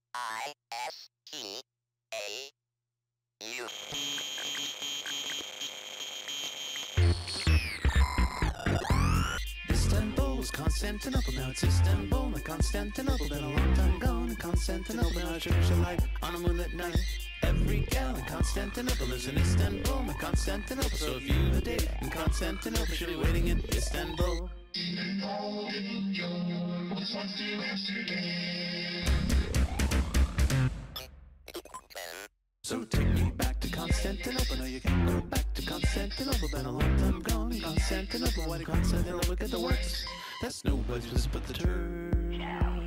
Istanbul. Istanbul was Constantinople, now it's Istanbul, not Constantinople. Been a long time gone in Constantinople, now I church a light on a moonlit night. Every gal in Constantinople lives in Istanbul, not Constantinople. So if you a date in Constantinople, she'll be waiting in Istanbul. So take me back to Constantinople. No, you can't go back to Constantinople. Been a long time gone in Constantinople. Why did Constantinople get the works? That's nobody's business but the Turks.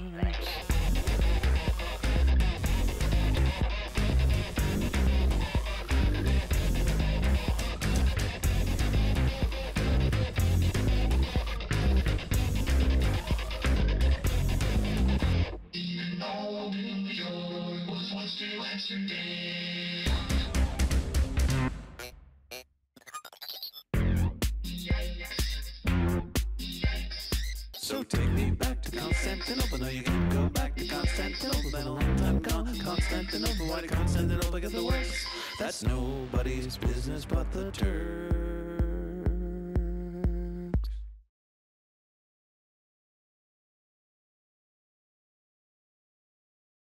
So take me back to Constantinople. No, you can't go back to Constantinople. Been a long time gone. Constantinople. Why did Constantinople get the works? That's nobody's business but the Turks.